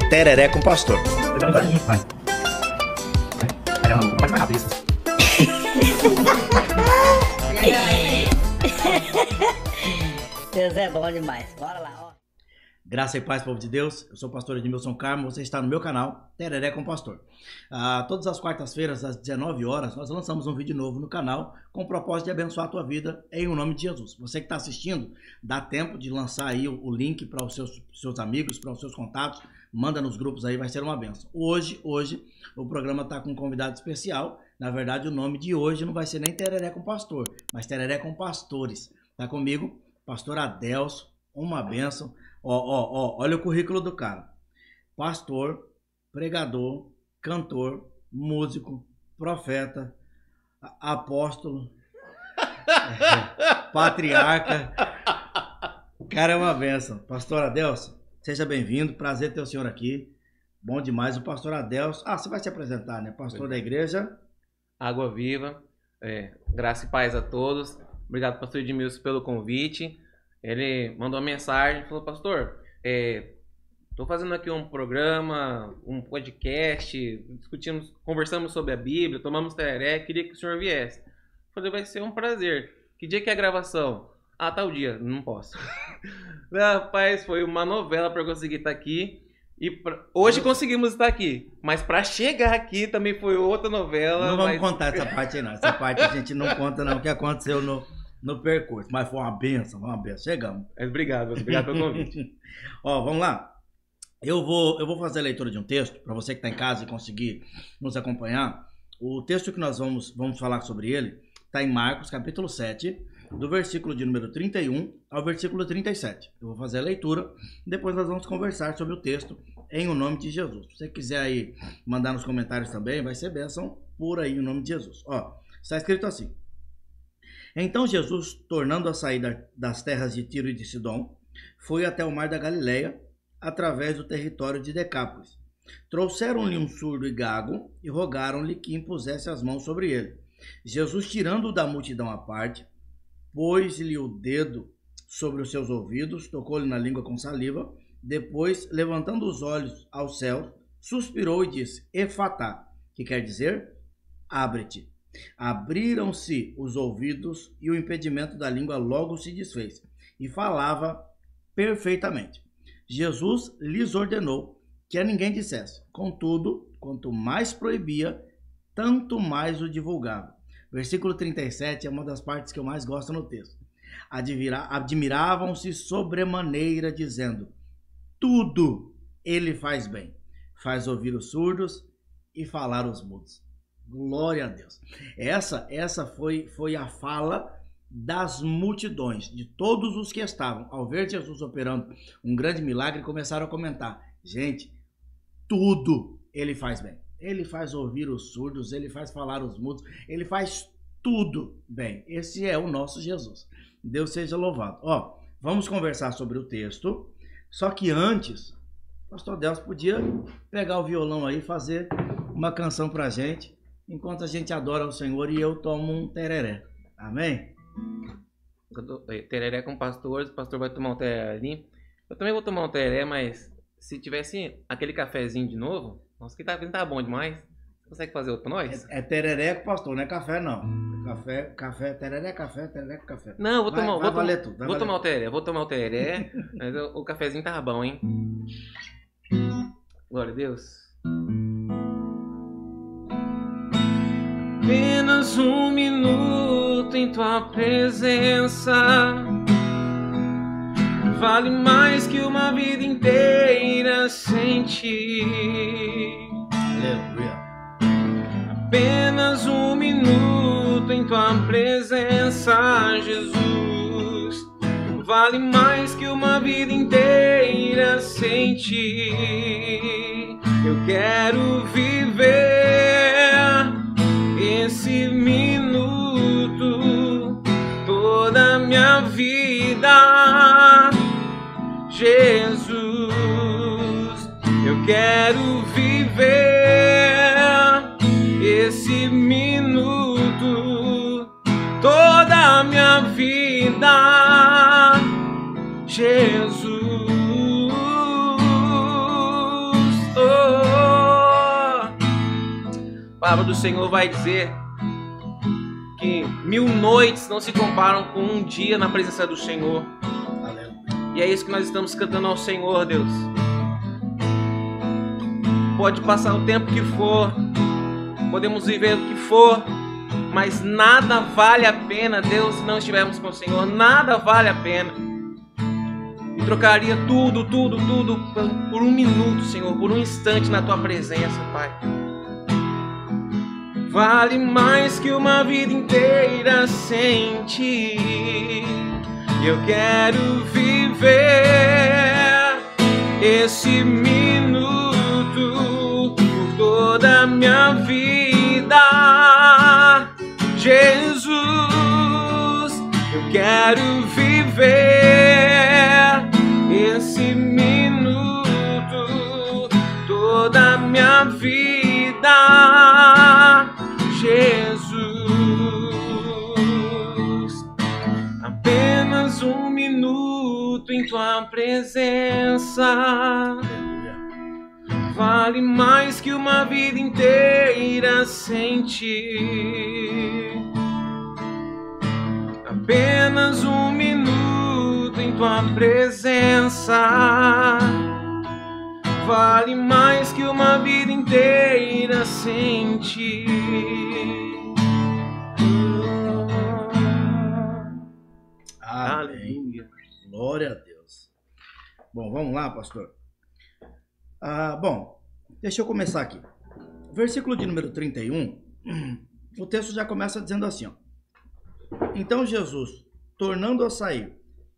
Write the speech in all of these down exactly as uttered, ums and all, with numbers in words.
Tereré com Pastor. Deus é bom demais. Bora lá, ó. Graça e paz, povo de Deus. Eu sou o pastor Edmilson Carmo. Você está no meu canal Tereré com Pastor. Ah, todas as quartas-feiras, às dezenove horas, nós lançamos um vídeo novo no canal com o propósito de abençoar a tua vida em o nome de Jesus. Você que está assistindo, dá tempo de lançar aí o, o link para os seus, seus amigos, para os seus contatos. Manda nos grupos aí, vai ser uma benção. Hoje, hoje, o programa está com um convidado especial. Na verdade, o nome de hoje não vai ser nem Tereré com Pastor, mas Tereré com Pastores. Tá comigo? Pastor Adelso, uma benção. Ó, ó, ó, olha o currículo do cara. Pastor, pregador, cantor, músico, profeta, apóstolo, é, patriarca. O cara é uma benção. Pastor Adelso, seja bem-vindo. Prazer ter o senhor aqui. Bom demais. O pastor Adelso. Ah, você vai se apresentar, né? Pastor da igreja Água Viva. É, graça e paz a todos. Obrigado, pastor Edmilson, pelo convite. Ele mandou uma mensagem, falou: pastor, é, tô fazendo aqui um programa, um podcast, discutimos, conversamos sobre a Bíblia, tomamos tereré, queria que o senhor viesse. Falei: vai ser um prazer. Que dia que é a gravação? Ah, tal dia. Não posso. Rapaz, foi uma novela para conseguir estar aqui. E pra... hoje conseguimos estar aqui, mas para chegar aqui também foi outra novela. Não vamos mas... contar essa parte aí não. Essa parte a gente não conta não, o que aconteceu no, no percurso. Mas foi uma benção, uma benção. Chegamos. Obrigado, obrigado pelo convite. Ó, vamos lá. Eu vou, eu vou fazer a leitura de um texto, para você que está em casa e conseguir nos acompanhar. O texto que nós vamos, vamos falar sobre ele está em Marcos, capítulo sete, do versículo de número trinta e um ao versículo trinta e sete. Eu vou fazer a leitura, depois nós vamos conversar sobre o texto em o nome de Jesus. Se você quiser aí mandar nos comentários também, vai ser bênção por aí em nome de Jesus. Ó, está escrito assim: então Jesus, tornando a sair das terras de Tiro e de Sidom, foi até o mar da Galileia, através do território de Decápolis. Trouxeram-lhe um surdo e gago e rogaram-lhe que impusesse as mãos sobre ele. Jesus, tirando-o da multidão à parte, pôs-lhe o dedo sobre os seus ouvidos, tocou-lhe na língua com saliva, depois, levantando os olhos ao céu, suspirou e disse: Efatá, que quer dizer, abre-te. Abriram-se os ouvidos e o impedimento da língua logo se desfez, e falava perfeitamente. Jesus lhes ordenou que a ninguém dissesse. Contudo, quanto mais proibia, tanto mais o divulgava. Versículo trinta e sete é uma das partes que eu mais gosto no texto. Admiravam-se sobremaneira, dizendo: tudo ele faz bem. Faz ouvir os surdos e falar os mudos. Glória a Deus. Essa, essa foi, foi a fala das multidões, de todos os que estavam. Ao ver Jesus operando um grande milagre, começaram a comentar: gente, tudo ele faz bem. Ele faz ouvir os surdos, ele faz falar os mudos, ele faz tudo bem. Esse é o nosso Jesus. Deus seja louvado. Ó, vamos conversar sobre o texto, só que antes, o pastor Adelso podia pegar o violão aí e fazer uma canção pra gente, enquanto a gente adora o Senhor e eu tomo um tereré. Amém? Tereré com pastores, o pastor vai tomar um tereré ali. Eu também vou tomar um tereré, mas se tivesse aquele cafezinho de novo, nossa, que tá, tá bom demais. Você consegue fazer outro pra nós? É, é tereré com pastor, não é café não. Café, café, tereré, café, tereré com café. Não, eu vou vai, tomar, vai vou, valer tom, tudo, vou valer tomar tudo. o tereré, vou tomar o tereré, mas o, o cafezinho tava bom, hein? Glória a Deus. Apenas um minuto em tua presença vale mais que uma vida inteira sem ti. Aleluia. Apenas um minuto em tua presença, Jesus, vale mais que uma vida inteira sem ti. Eu quero viver esse minuto, toda a minha vida, Jesus. Eu quero viver esse minuto, toda a minha vida, Jesus. palavra do Senhor vai dizer que mil noites não se comparam com um dia na presença do Senhor. E é isso que nós estamos cantando ao Senhor, Deus. Pode passar o tempo que for, podemos viver o que for, mas nada vale a pena, Deus, se não estivermos com o Senhor. Nada vale a pena. E trocaria tudo, tudo, tudo por um minuto, Senhor, por um instante na Tua presença, Pai. Vale mais que uma vida inteira sem Ti. Eu quero viver esse minuto por toda a minha vida. Jesus, eu quero viver esse minuto toda a minha vida. Jesus, apenas um minuto em Tua presença vale mais que uma vida inteira sem Ti. Apenas um minuto em Tua presença vale mais que uma vida inteira sem Ti. Aleluia. Glória a Deus. Bom, vamos lá, pastor. Ah, bom, deixa eu começar aqui. Versículo de número trinta e um, o texto já começa dizendo assim, ó. Então Jesus, tornando a sair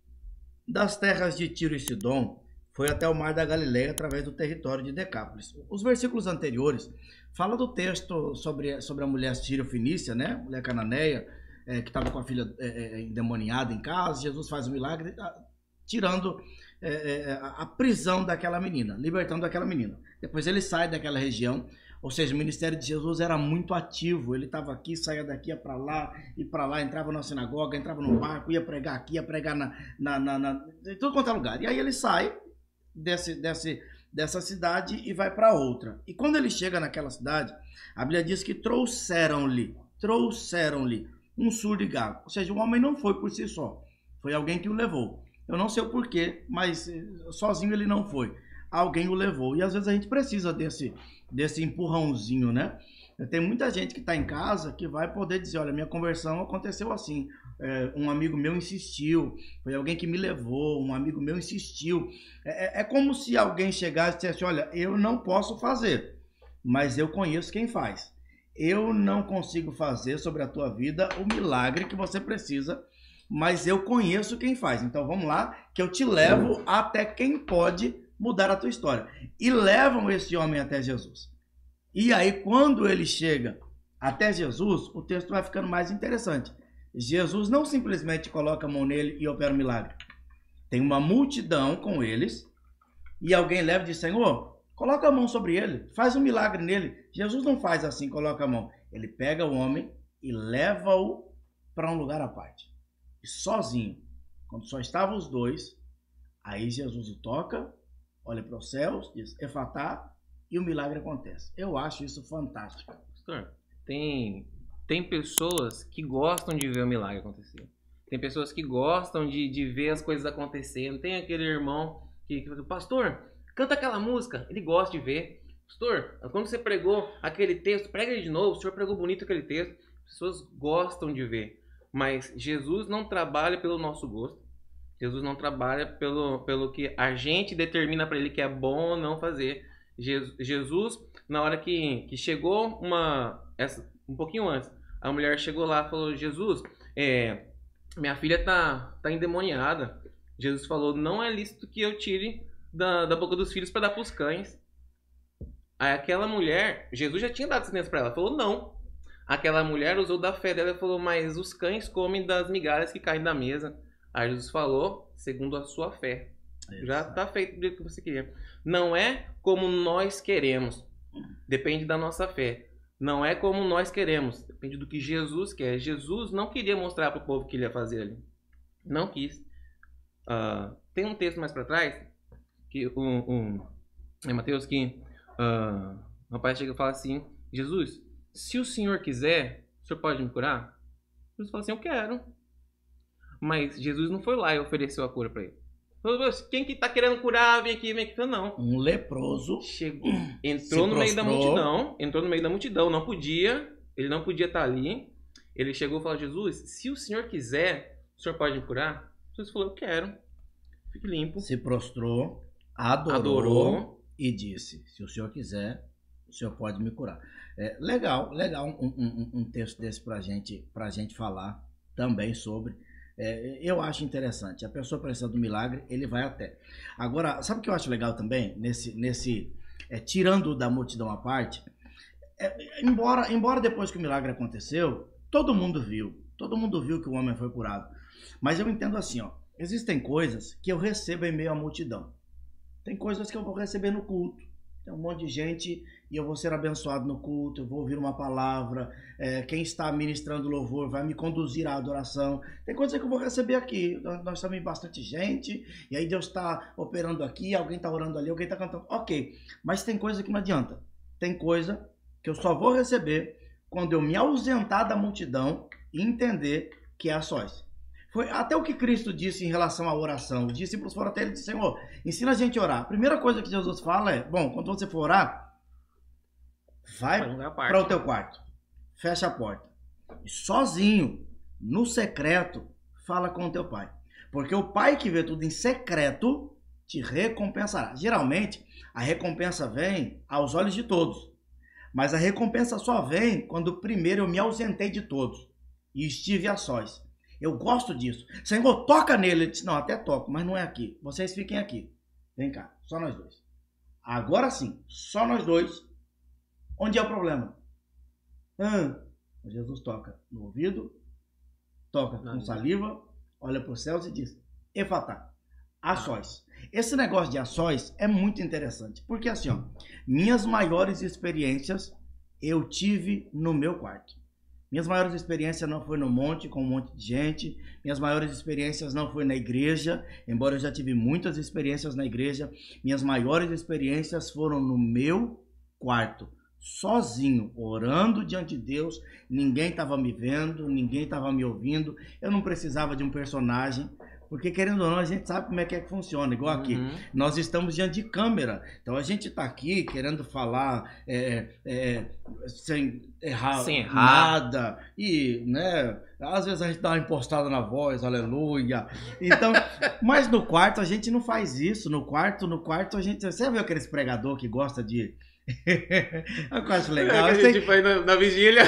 das terras de Tiro e Sidom, foi até o mar da Galileia através do território de Decápolis. Os versículos anteriores falam do texto sobre, sobre a mulher sírio-fenícia, né? Mulher cananeia, é, que estava com a filha é, é, endemoniada em casa. Jesus faz um milagre, tirando é, é, a prisão daquela menina, libertando aquela menina. Depois ele sai daquela região, ou seja, o ministério de Jesus era muito ativo. Ele estava aqui, saía daqui, ia para lá, e para lá, entrava na sinagoga, entrava no barco, ia pregar aqui, ia pregar na, na, na, na em tudo quanto é lugar. E aí ele sai desse, desse, dessa cidade e vai para outra. E quando ele chega naquela cidade, a Bíblia diz que trouxeram-lhe, trouxeram-lhe um surdo e gago. Ou seja, o homem não foi por si só, foi alguém que o levou. Eu não sei o porquê, mas sozinho ele não foi. Alguém o levou. E às vezes a gente precisa desse, desse empurrãozinho, né? Tem muita gente que está em casa que vai poder dizer, olha, minha conversão aconteceu assim. É, um amigo meu insistiu, foi alguém que me levou, um amigo meu insistiu. É, é como se alguém chegasse e dissesse, olha, eu não posso fazer, mas eu conheço quem faz. Eu não consigo fazer sobre a tua vida o milagre que você precisa, mas eu conheço quem faz. Então vamos lá, que eu te levo até quem pode mudar a tua história. E levam esse homem até Jesus. E aí, quando ele chega até Jesus, o texto vai ficando mais interessante. Jesus não simplesmente coloca a mão nele e opera um milagre. Tem uma multidão com eles e alguém leva e diz, Senhor, coloca a mão sobre ele, faz um milagre nele. Jesus não faz assim, coloca a mão. Ele pega o homem e leva-o para um lugar à parte. E sozinho, quando só estavam os dois, aí Jesus o toca, olha para os céus, diz, Efatá, e o milagre acontece. Eu acho isso fantástico. Pastor, tem, tem pessoas que gostam de ver o milagre acontecer. Tem pessoas que gostam de, de ver as coisas acontecendo. Tem aquele irmão que, que fala, pastor, canta aquela música. Ele gosta de ver. Pastor, quando você pregou aquele texto, prega ele de novo. O senhor pregou bonito aquele texto. As pessoas gostam de ver. Mas Jesus não trabalha pelo nosso gosto. Jesus não trabalha pelo, pelo que a gente determina para ele que é bom ou não fazer. Jesus, na hora que, que chegou uma, essa, um pouquinho antes, a mulher chegou lá e falou, Jesus, é, minha filha tá, tá endemoniada. Jesus falou, não é lícito que eu tire da, da boca dos filhos para dar para os cães. Aí aquela mulher, Jesus já tinha dado sentença para ela, falou não. Aquela mulher usou da fé dela e falou, mas os cães comem das migalhas que caem da mesa. Aí Jesus falou, segundo a sua fé. Isso. Já está feito do jeito que você queria. Não é como nós queremos. Depende da nossa fé. Não é como nós queremos. Depende do que Jesus quer. Jesus não queria mostrar para o povo o que ele ia fazer ali. Não quis. Uh, tem um texto mais para trás, que um, um, é Mateus, que uh, o rapaz chega e fala assim, Jesus, se o senhor quiser, o senhor pode me curar? Jesus falou assim, eu quero. Mas Jesus não foi lá e ofereceu a cura para ele. Quem que tá querendo curar, vem aqui, vem aqui. Não. Um leproso chegou, entrou no meio da multidão, entrou no meio da multidão, não podia, ele não podia estar ali. Ele chegou e falou, Jesus, se o senhor quiser, o senhor pode me curar? Jesus falou, eu quero. Fique limpo. Se prostrou, adorou, adorou e disse, se o senhor quiser, o senhor pode me curar. É, legal, legal um, um, um texto desse pra gente, pra gente falar também sobre. É, eu acho interessante. A pessoa precisando do milagre, ele vai até. Agora, sabe o que eu acho legal também? Nesse, nesse é, tirando da multidão à parte, é, embora, embora depois que o milagre aconteceu, todo mundo viu. Todo mundo viu que o homem foi curado. Mas eu entendo assim, ó. Existem coisas que eu recebo em meio à multidão. Tem coisas que eu vou receber no culto. Tem um monte de gente e eu vou ser abençoado no culto, eu vou ouvir uma palavra, é, quem está ministrando louvor vai me conduzir à adoração. Tem coisa que eu vou receber aqui, nós estamos em bastante gente, e aí Deus está operando aqui, alguém está orando ali, alguém está cantando. Ok, mas tem coisa que não adianta. Tem coisa que eu só vou receber quando eu me ausentar da multidão e entender que é a sós. Foi até o que Cristo disse em relação à oração. Os discípulos foram até ele e disseram, Senhor, ensina a gente a orar. A primeira coisa que Jesus fala é, bom, quando você for orar, vai para o teu quarto, fecha a porta. E sozinho, no secreto, fala com o teu pai. Porque o pai que vê tudo em secreto te recompensará. Geralmente, a recompensa vem aos olhos de todos. Mas a recompensa só vem quando primeiro eu me ausentei de todos e estive a sós. Eu gosto disso. Senhor, toca nele. Ele disse, não, até toco, mas não é aqui. Vocês fiquem aqui. Vem cá, só nós dois. Agora sim, só nós dois. Onde é o problema? Ah, Jesus toca no ouvido, toca com saliva, olha para os céus e diz, Efatá, a sós. Esse negócio de a sós é muito interessante. Porque assim, ó, minhas maiores experiências eu tive no meu quarto. Minhas maiores experiências não foi no monte, com um monte de gente. Minhas maiores experiências não foi na igreja, embora eu já tive muitas experiências na igreja. Minhas maiores experiências foram no meu quarto, sozinho, orando diante de Deus. Ninguém estava me vendo, ninguém estava me ouvindo. Eu não precisava de um personagem. Porque, querendo ou não, a gente sabe como é que, é que funciona. Igual aqui, uhum. Nós estamos diante de câmera. Então, a gente está aqui querendo falar é, é, sem, errar sem errar nada. E, né, às vezes a gente dá uma impostada na voz, aleluia. Então, mas no quarto a gente não faz isso. No quarto, no quarto a gente... Você viu aqueles pregador que gosta de... Eu acho legal. É que a gente foi na, na vigília...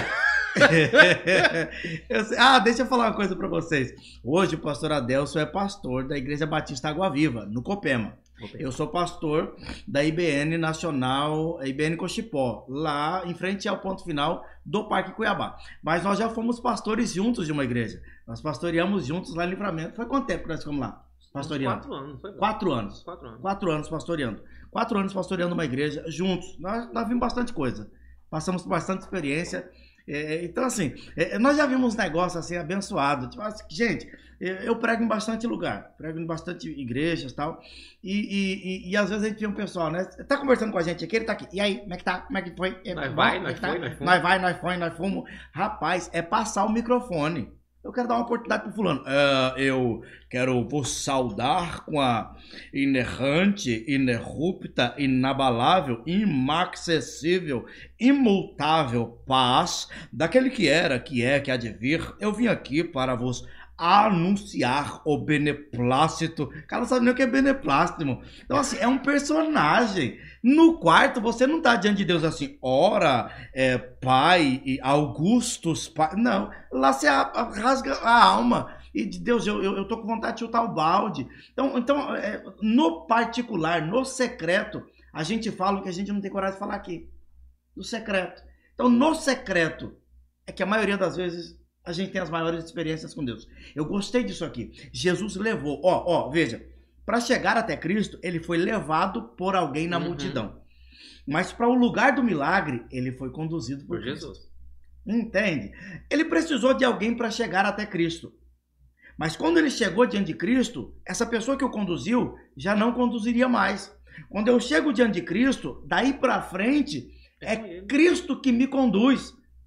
eu sei, ah, deixa eu falar uma coisa pra vocês. Hoje o pastor Adelson é pastor da Igreja Batista Água Viva, no Copema. Eu sou pastor da I B N Nacional, I B N Cochipó, lá em frente ao ponto final do Parque Cuiabá. Mas nós já fomos pastores juntos de uma igreja. Nós pastoreamos juntos lá em Livramento. Foi quanto tempo que nós ficamos lá? Pastoreando? Quatro anos. Foi Quatro anos. Quatro anos. Quatro anos pastoreando. Quatro anos pastoreando uma igreja juntos. Nós, nós vimos bastante coisa. Passamos por bastante experiência. É, então, assim, é, nós já vimos negócios assim abençoados. Tipo, assim, gente, eu prego em bastante lugar, prego em bastante igrejas e tal. E, e, e, e às vezes a gente vê um pessoal, né? Tá conversando com a gente aqui, ele tá aqui. E aí, como é que tá? Como é que foi? É, nós bom, vai, é nós tá? foi, nós fomos. Nós vai, nós foi, nós fomos. Rapaz, é passar o microfone. Eu quero dar uma oportunidade pro fulano. Uh, eu quero vos saudar com a inerrante, inerrupta, inabalável, inacessível, imutável paz daquele que era, que é, que há de vir. Eu vim aqui para vos anunciar o beneplácito. O cara não sabe nem o que é beneplácito, irmão. Então, assim, é um personagem. No quarto, você não tá diante de Deus assim, ora, é, pai, e Augustus, pai. Não, lá você rasga a alma. E de Deus, eu, eu, eu tô com vontade de chutar o balde. Então, então é, no particular, no secreto, a gente fala o que a gente não tem coragem de falar aqui. No secreto. Então, no secreto, é que a maioria das vezes a gente tem as maiores experiências com Deus. Eu gostei disso aqui. Jesus levou, ó, ó, veja. Para chegar até Cristo, ele foi levado por alguém na uhum. multidão. Mas para o lugar do milagre, ele foi conduzido por, por Jesus. Entende? Ele precisou de alguém para chegar até Cristo. Mas quando ele chegou diante de Cristo, essa pessoa que o conduziu já não conduziria mais. Quando eu chego diante de Cristo, daí para frente, é Cristo que me conduz.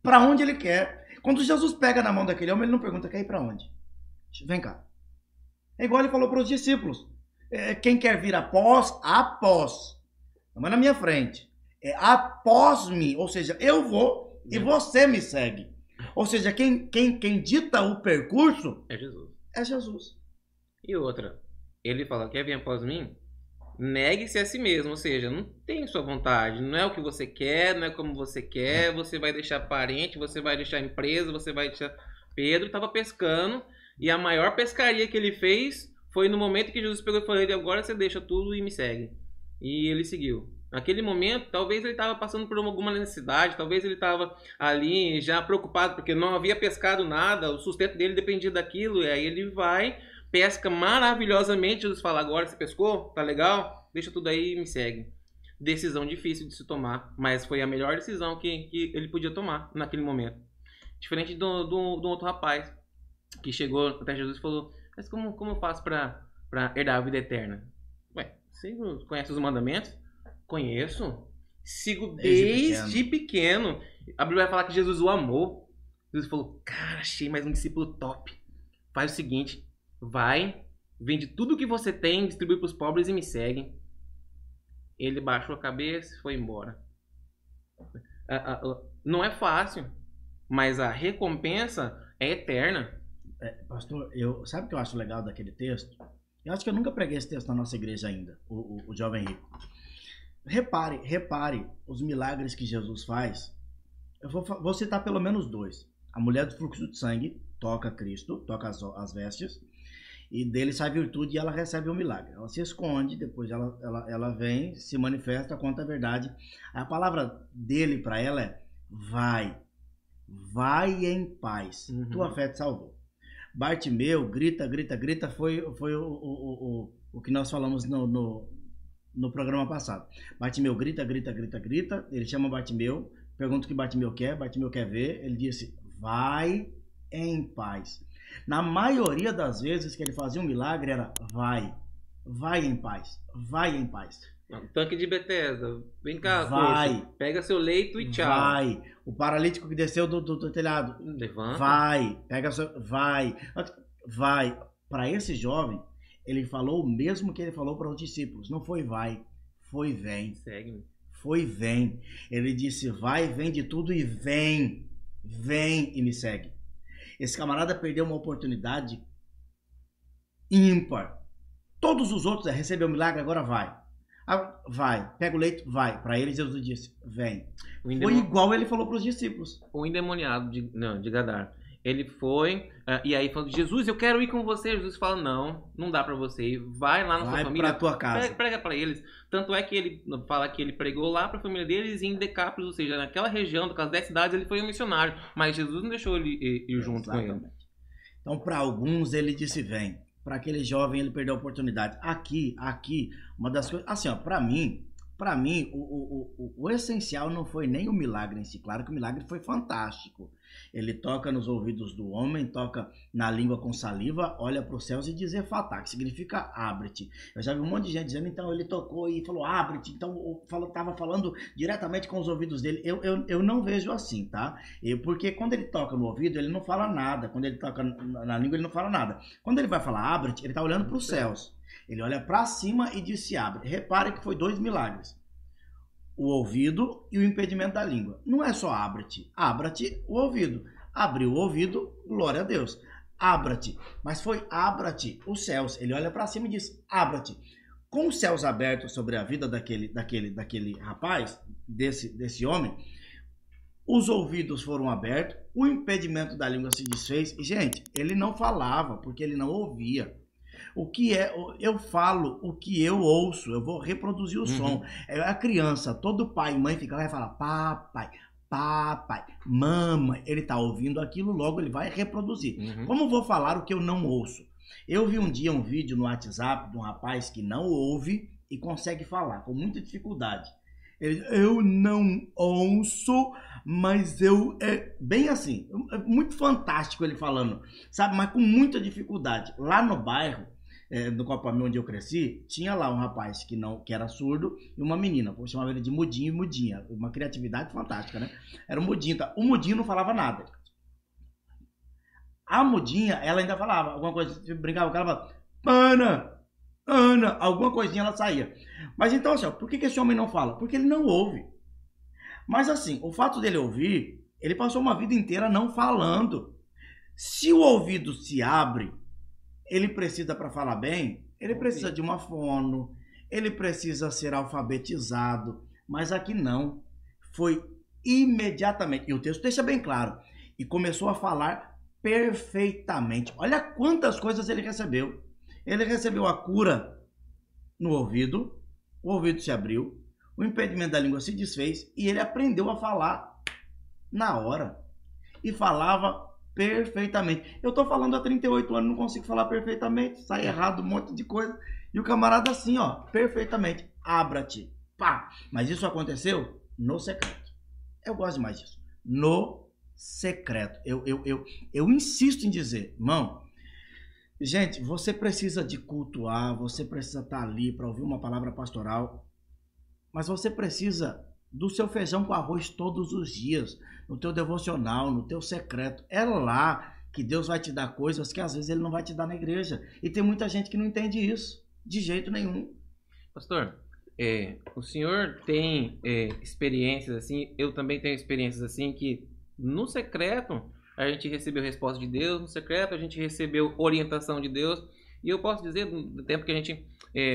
para onde ele quer. Quando Jesus pega na mão daquele homem, ele não pergunta, quer ir para onde? Vem cá. É igual ele falou para os discípulos. É, quem quer vir após, após. Não é na minha frente. É após-me. Ou seja, eu vou e você me segue. Ou seja, quem, quem, quem dita o percurso É Jesus. é Jesus. E outra, ele fala, quer vir após mim? Negue-se a si mesmo, ou seja, não tem sua vontade, não é o que você quer, não é como você quer, você vai deixar parente, você vai deixar empresa, você vai deixar... Pedro estava pescando e a maior pescaria que ele fez foi no momento que Jesus pegou e falou, agora você deixa tudo e me segue. E ele seguiu. Naquele momento, talvez ele estava passando por alguma necessidade, talvez ele estava ali já preocupado porque não havia pescado nada, o sustento dele dependia daquilo, e aí ele vai... pesca maravilhosamente, Jesus fala, agora você pescou? Tá legal? Deixa tudo aí e me segue. Decisão difícil de se tomar, mas foi a melhor decisão que, que ele podia tomar naquele momento. Diferente do, do, do outro rapaz, que chegou até Jesus e falou, mas como, como eu faço para herdar a vida eterna? Ué, você conhece os mandamentos? Conheço. Sigo desde, desde pequeno. pequeno. A Bíblia vai falar que Jesus o amou. Jesus falou, cara, achei mais um discípulo top. Faz o seguinte, vai, vende tudo que você tem, distribui para os pobres e me segue. Ele baixou a cabeça e foi embora. Não é fácil, mas a recompensa é eterna. É, pastor, eu, sabe o que eu acho legal daquele texto? Eu acho que eu nunca preguei esse texto na nossa igreja ainda, o, o, o jovem rico. Repare, repare os milagres que Jesus faz. Eu vou, vou citar pelo menos dois. A mulher do fluxo de sangue toca Cristo, toca as, as vestes, e dele sai virtude e ela recebe o milagre. Ela se esconde, depois ela, ela, ela vem, se manifesta, conta a verdade. A palavra dele para ela é, vai, vai em paz, uhum. Tua fé te salvou. Bartimeu, grita, grita, grita, foi, foi o, o, o, o que nós falamos no, no, no programa passado. Bartimeu grita, grita, grita, grita, ele chama Bartimeu, pergunta o que Bartimeu quer, Bartimeu quer ver, ele disse, vai em paz. Na maioria das vezes que ele fazia um milagre era, vai, vai em paz, vai em paz. Um tanque de Bethesda, vem cá, vai, coxa, pega seu leito e tchau. Vai, o paralítico que desceu do, do, do telhado, levanta. Vai, pega seu, vai, vai. Para esse jovem, ele falou o mesmo que ele falou para os discípulos, não foi vai, foi vem. Segue-me. Foi vem. Ele disse, vai, vende tudo e vem, vem e me segue. Esse camarada perdeu uma oportunidade ímpar. Todos os outros, é, recebeu o milagre, agora vai. Ah, vai, pega o leito, vai. Para ele, Jesus disse, vem. Foi igual ele falou para os discípulos. O endemoniado de, não, de Gadar. Ele foi, uh, e aí falou, Jesus, eu quero ir com você. Jesus fala, não, não dá para você ir. Vai lá na vai sua família. Vai pra tua casa. Prega, prega para eles. Tanto é que ele fala que ele pregou lá para a família deles em Decápolis, ou seja, naquela região, daquelas dez cidades, ele foi um missionário. Mas Jesus não deixou ele ir, ir junto Exatamente. com ele. Então, para alguns, ele disse, vem. Para aquele jovem, ele perdeu a oportunidade. Aqui, aqui, uma das coisas... Assim, ó, para mim, para mim, o, o, o, o essencial não foi nem o milagre em si. Claro que o milagre foi fantástico. Ele toca nos ouvidos do homem, toca na língua com saliva, olha para os céus e diz Efatá, que significa abre-te. Eu já vi um monte de gente dizendo, então ele tocou e falou abre-te, então estava falando diretamente com os ouvidos dele. Eu, eu, eu não vejo assim, tá? Eu, porque quando ele toca no ouvido, ele não fala nada. Quando ele toca na, na língua, ele não fala nada. Quando ele vai falar abre-te, ele está olhando para os céus. Ele olha para cima e diz se abre. Repare que foi dois milagres. O ouvido e o impedimento da língua. Não é só abra-te, abra-te o ouvido. Abriu o ouvido, glória a Deus. Abra-te, mas foi abra-te os céus. Ele olha para cima e diz, abra-te. Com os céus abertos sobre a vida daquele, daquele, daquele rapaz, desse, desse homem, os ouvidos foram abertos, o impedimento da língua se desfez. E, gente, ele não falava porque ele não ouvia. O que é, eu falo o que eu ouço, eu vou reproduzir o uhum. som. É a criança, todo pai e mãe fica lá e fala papai, papai, mamãe. Ele tá ouvindo aquilo, logo ele vai reproduzir. Uhum. Como eu vou falar o que eu não ouço? Eu vi um dia um vídeo no WhatsApp de um rapaz que não ouve e consegue falar com muita dificuldade. Ele, eu não ouço, mas eu... É bem assim, é muito fantástico ele falando, sabe? Mas com muita dificuldade. Lá no bairro, é, no Copami onde eu cresci, tinha lá um rapaz que não que era surdo e uma menina, pô, chamava ele de Mudinho e Mudinha, uma criatividade fantástica, né? Era o Mudinho, tá? O Mudinho não falava nada. A Mudinha, ela ainda falava alguma coisa, brincava com ela, falava, Ana, Ana, alguma coisinha ela saía. Mas então, assim, ó, por que, que esse homem não fala? Porque ele não ouve. Mas assim, o fato dele ouvir, ele passou uma vida inteira não falando. Se o ouvido se abre, ele precisa, para falar bem, ele precisa de uma fono, ele precisa ser alfabetizado, mas aqui não. Foi imediatamente, e o texto deixa bem claro, e começou a falar perfeitamente. Olha quantas coisas ele recebeu. Ele recebeu a cura no ouvido, o ouvido se abriu, o impedimento da língua se desfez e ele aprendeu a falar na hora. E falava perfeitamente. Eu tô falando há trinta e oito anos, não consigo falar perfeitamente, sai errado um monte de coisa. E o camarada assim, ó, perfeitamente, abra-te, pá. Mas isso aconteceu no secreto. Eu gosto demais disso. No secreto. Eu, eu, eu, eu insisto em dizer, irmão, gente, você precisa de cultuar, você precisa estar ali para ouvir uma palavra pastoral, mas você precisa do seu feijão com arroz todos os dias, no teu devocional, no teu secreto. É lá que Deus vai te dar coisas que às vezes Ele não vai te dar na igreja. E tem muita gente que não entende isso, de jeito nenhum. Pastor, é, o senhor tem é, experiências assim, eu também tenho experiências assim, que no secreto a gente recebeu resposta de Deus, no secreto a gente recebeu orientação de Deus. E eu posso dizer, do tempo que a gente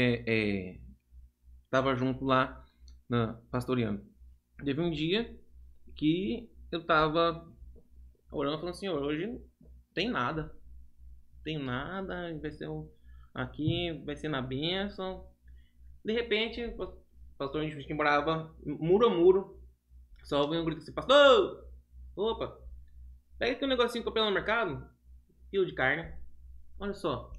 estava é, é, junto lá, na, pastoreando, teve um dia que eu estava orando, falando, Senhor, hoje não tem nada, não tem nada, vai ser um, aqui, vai ser na bênção. De repente, o pastor, a gente morava muro a muro, só ouvi um grito assim, pastor, opa, pega aqui um negocinho que eu comprei no mercado, quilo de carne, olha só,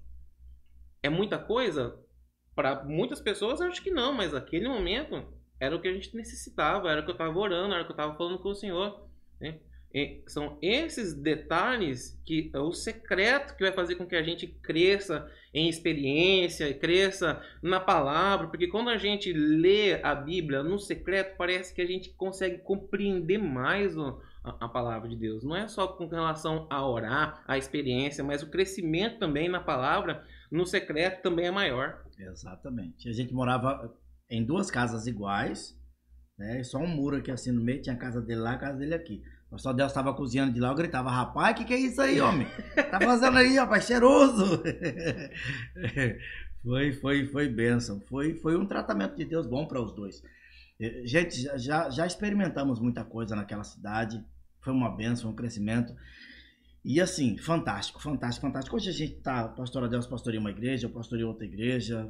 é muita coisa? Para muitas pessoas, acho que não, mas naquele momento era o que a gente necessitava, era o que eu estava orando, era o que eu estava falando com o Senhor, né? E são esses detalhes que é o secreto que vai fazer com que a gente cresça em experiência, cresça na palavra, porque quando a gente lê a Bíblia no secreto, parece que a gente consegue compreender mais o, a, a palavra de Deus. Não é só com relação a orar, a experiência, mas o crescimento também na palavra, no secreto, também é maior. Exatamente. A gente morava em duas casas iguais, né? Só um muro aqui assim no meio, tinha a casa dele lá, a casa dele aqui. O pastor Deus estava cozinhando de lá, eu gritava, rapaz, o que, que é isso aí, homem? Tá fazendo aí, rapaz, cheiroso. foi, foi, foi bênção. Foi, foi um tratamento de Deus bom para os dois. Gente, já, já experimentamos muita coisa naquela cidade. Foi uma bênção, um crescimento. E assim, fantástico, fantástico, fantástico. Hoje a gente tá, pastor Deus pastoreia uma igreja, eu pastoreio outra igreja,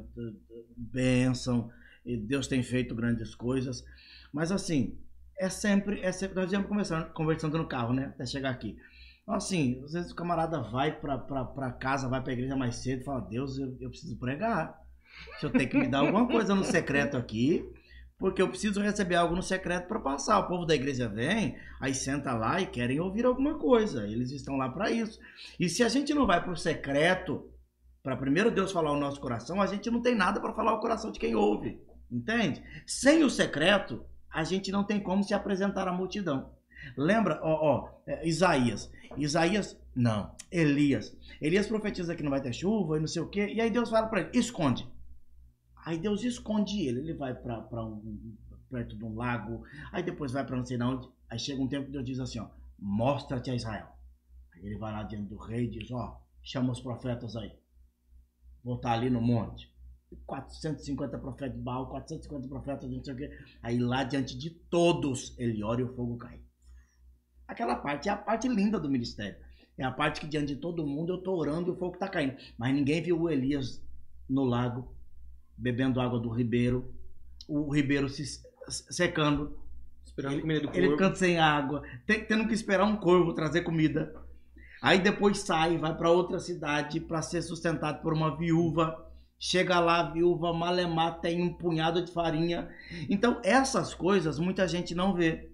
bênção. Deus tem feito grandes coisas. Mas assim, é sempre, é sempre nós íamos conversando, conversando no carro, né? Até chegar aqui. Então, assim, às vezes o camarada vai pra, pra, pra casa, vai pra igreja mais cedo e fala, Deus, eu, eu preciso pregar. Se eu tenho que me dar alguma coisa no secreto aqui, porque eu preciso receber algo no secreto para passar. O povo da igreja vem, aí senta lá e querem ouvir alguma coisa. Eles estão lá para isso. E se a gente não vai pro secreto, para primeiro Deus falar o nosso coração, a gente não tem nada para falar o coração de quem ouve. Entende? Sem o secreto, a gente não tem como se apresentar à multidão. Lembra, ó, ó, é, Isaías. Isaías, não, Elias. Elias profetiza que não vai ter chuva e não sei o quê. E aí Deus fala para ele, esconde. Aí Deus esconde ele. Ele vai para um, perto de um lago. Aí depois vai para não sei onde. Aí chega um tempo que Deus diz assim, ó, mostra-te a Israel. Aí ele vai lá diante do rei e diz, ó, chama os profetas aí. Vou estar ali no monte. quatrocentos e cinquenta profetas de Baal, quatrocentos e cinquenta profetas de não sei o quê. Aí lá diante de todos, ele ora e o fogo cai. Aquela parte é a parte linda do ministério. É a parte que diante de todo mundo eu estou orando e o fogo está caindo. Mas ninguém viu o Elias no lago, bebendo água do ribeiro, o ribeiro se secando, esperando ele, comida do corvo. Ele ficando sem água, tendo que esperar um corvo trazer comida. Aí depois sai, vai para outra cidade para ser sustentado por uma viúva. Chega lá, a viúva malemar tem um punhado de farinha. Então essas coisas muita gente não vê.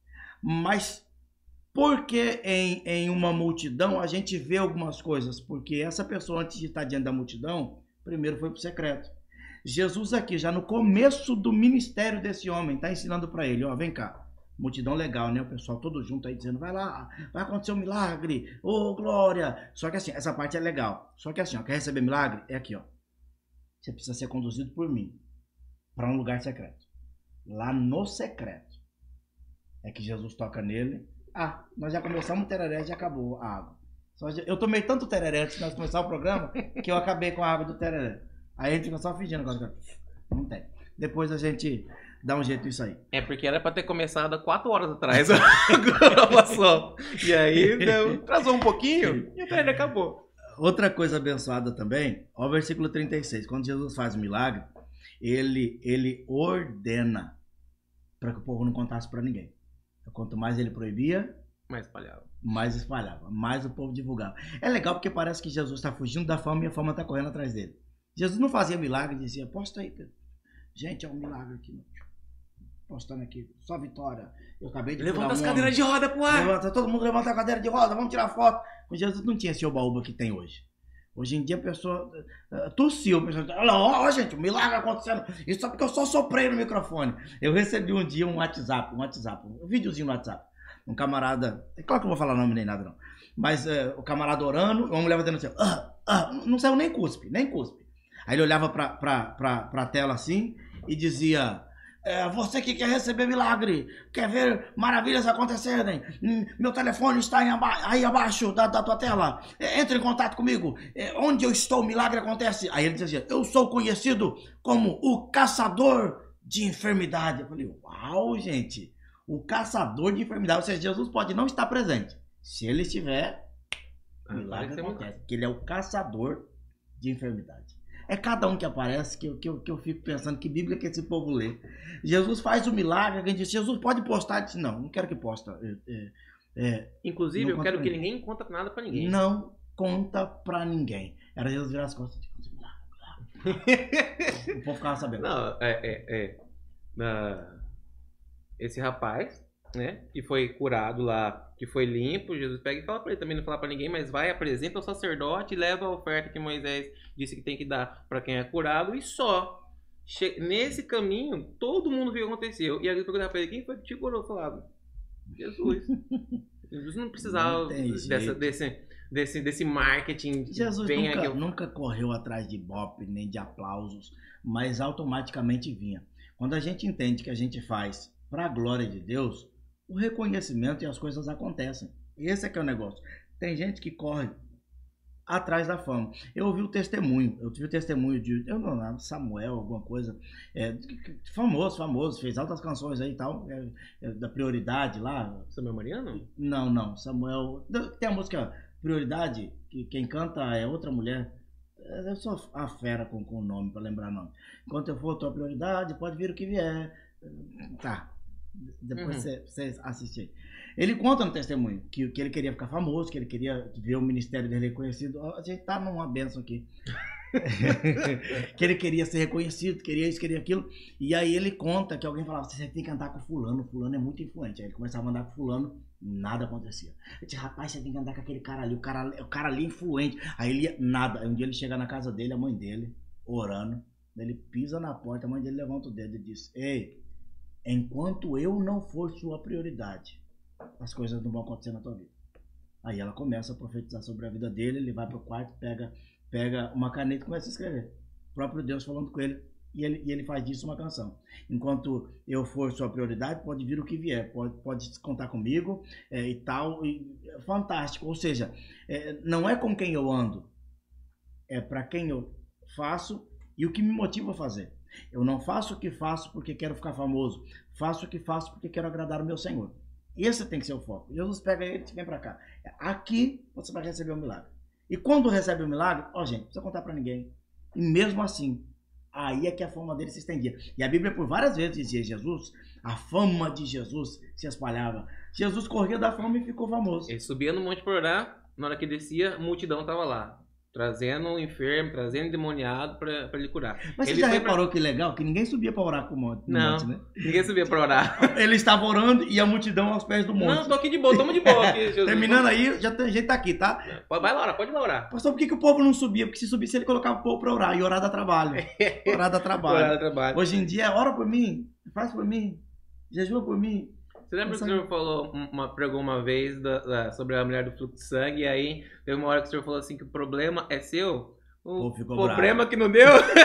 Mas por que em, em uma multidão a gente vê algumas coisas? Porque essa pessoa, antes de estar diante da multidão, Primeiro foi pro secreto. Jesus aqui, já no começo do ministério desse homem, está ensinando para ele, ó, vem cá. Multidão legal, né? O pessoal todo junto aí dizendo, vai lá, vai acontecer um milagre, ô, glória. Só que assim, essa parte é legal. Só que assim, ó, quer receber milagre? É aqui, ó. Você precisa ser conduzido por mim para um lugar secreto. Lá no secreto. É que Jesus toca nele. Ah, nós já começamos o tereré e já acabou a água. Eu tomei tanto tereré antes de nós começar o programa que eu acabei com a água do tereré. Aí a gente fica só fingindo agora. Não tem. Depois a gente dá um jeito nisso aí. É porque era pra ter começado há quatro horas atrás a gravação. E aí deu, atrasou um pouquinho e o treino acabou. Outra coisa abençoada também, ó o versículo trinta e seis. Quando Jesus faz o milagre, ele, ele ordena para que o povo não contasse para ninguém. Quanto mais ele proibia, mais espalhava. Mais espalhava, mais o povo divulgava. É legal porque parece que Jesus está fugindo da fama e a fama está correndo atrás dele. Jesus não fazia milagre e dizia, posta aí, Pedro. Gente, é um milagre aqui. Postando aqui, só vitória. Eu acabei de levanta as cadeiras de roda pro ar. Levanta, todo mundo levanta a cadeira de roda, vamos tirar foto. Com Jesus não tinha esse oba-oba que tem hoje. Hoje em dia a pessoa uh, tossiu, a pessoa olha, ó, ó, gente, um milagre acontecendo. Isso só porque eu só soprei no microfone. Eu recebi um dia um WhatsApp, um WhatsApp, um videozinho no WhatsApp. Um camarada, é claro que eu vou falar nome nem nada não. Mas uh, o camarada orando, uma mulher batendo assim, ah, ah, não saiu nem cuspe, nem cuspe. Aí ele olhava pra, pra, pra, pra tela assim e dizia... É, você que quer receber milagre, quer ver maravilhas acontecerem, meu telefone está aí, aba aí abaixo da, da tua tela, é, entre em contato comigo, é, onde eu estou o milagre acontece. Aí ele dizia, eu sou conhecido como o caçador de enfermidade. Eu falei, uau, gente, o caçador de enfermidade, ou seja, Jesus pode não estar presente, se ele estiver, o milagre acontece, porque ele é o caçador de enfermidade. É cada um que aparece que eu, que, eu, que eu fico pensando que Bíblia que esse povo lê. Jesus faz o milagre, alguém diz, Jesus pode postar? Eu disse, não, não quero que posta. É, é, Inclusive, eu quero que ninguém, ninguém conta nada pra ninguém. Não conta pra ninguém. Era Jesus virar as costas. O povo ficava sabendo. Não, é, é, é. Uh, esse rapaz, né, que foi curado lá, que foi limpo, Jesus pega e fala pra ele, também não fala pra ninguém, mas vai, apresenta ao sacerdote, leva a oferta que Moisés disse que tem que dar pra quem é curado e só. Che nesse caminho, todo mundo viu o que aconteceu. E aí ele perguntava pra ele, quem foi que te curou? Falava, Jesus. Jesus não precisava não dessa, desse, desse, desse marketing. Jesus nunca, eu... nunca correu atrás de ibope, nem de aplausos, mas automaticamente vinha. Quando a gente entende que a gente faz pra glória de Deus, o reconhecimento e as coisas acontecem. Esse é que é o negócio. Tem gente que corre atrás da fama. Eu ouvi o testemunho, eu tive o testemunho de, eu não lembro, Samuel, alguma coisa, é, famoso, famoso, fez altas canções aí e tal, é, é, da Prioridade lá. Samuel Mariano? Não, não, Samuel, tem a música Prioridade, que quem canta é outra mulher. Eu sou a fera com o nome, para lembrar o nome. Enquanto eu for tua prioridade, pode vir o que vier. Tá. Depois uhum. você, você assiste. Ele conta no testemunho que, que ele queria ficar famoso, que ele queria ver o ministério dele reconhecido. A gente tá numa bênção aqui. Que ele queria ser reconhecido, queria isso, queria aquilo. E aí ele conta que alguém falava, você tem que andar com fulano, fulano é muito influente. Aí ele começava a andar com fulano, nada acontecia. Ele disse, rapaz, você tem que andar com aquele cara ali, o cara, o cara ali é influente. Aí ele ia, nada. Aí um dia ele chega na casa dele, a mãe dele, orando. Ele pisa na porta, a mãe dele levanta o dedo e diz, ei, enquanto eu não for sua prioridade, as coisas não vão acontecer na tua vida. Aí ela começa a profetizar sobre a vida dele, ele vai pro quarto, pega, pega uma caneta e começa a escrever. O próprio Deus falando com ele e, ele, e ele faz disso uma canção. Enquanto eu for sua prioridade, pode vir o que vier, pode, pode contar comigo é, e tal. E, é fantástico, ou seja, é, não é com quem eu ando, é para quem eu faço e o que me motiva a fazer. Eu não faço o que faço porque quero ficar famoso. Faço o que faço porque quero agradar o meu Senhor. Esse tem que ser o foco. Jesus pega ele e vem para cá. Aqui você vai receber o milagre. E quando recebe o milagre, ó gente, não precisa contar para ninguém. E mesmo assim, aí é que a fama dele se estendia. E a Bíblia por várias vezes dizia Jesus, a fama de Jesus se espalhava. Jesus corria da fama e ficou famoso. Ele subia no monte para orar, na hora que descia, a multidão estava lá. trazendo um enfermo, trazendo um endemoniado pra, pra ele curar. Mas ele você já foi reparou pra... que legal? Que ninguém subia para orar com o monte, no Não, monte, né? ninguém subia pra orar. Ele estava orando e a multidão aos pés do monte. Não, tô aqui de boa, tamo de boa aqui, Jesus. Terminando aí, já tem, a gente tá aqui, tá? Vai lá orar, pode ir lá orar. Pastor, por que, que o povo não subia? Porque se subisse, ele colocava o povo para orar. E orar dá trabalho. Orar dá trabalho. Orar dá trabalho. Hoje em dia, ora por mim, faz por mim, jejua por mim. Você lembra que o senhor falou, uma, pregou uma vez da, da, sobre a mulher do fluxo de sangue, e aí teve uma hora que o senhor falou assim que o problema é seu? O problema bravo. Que não deu?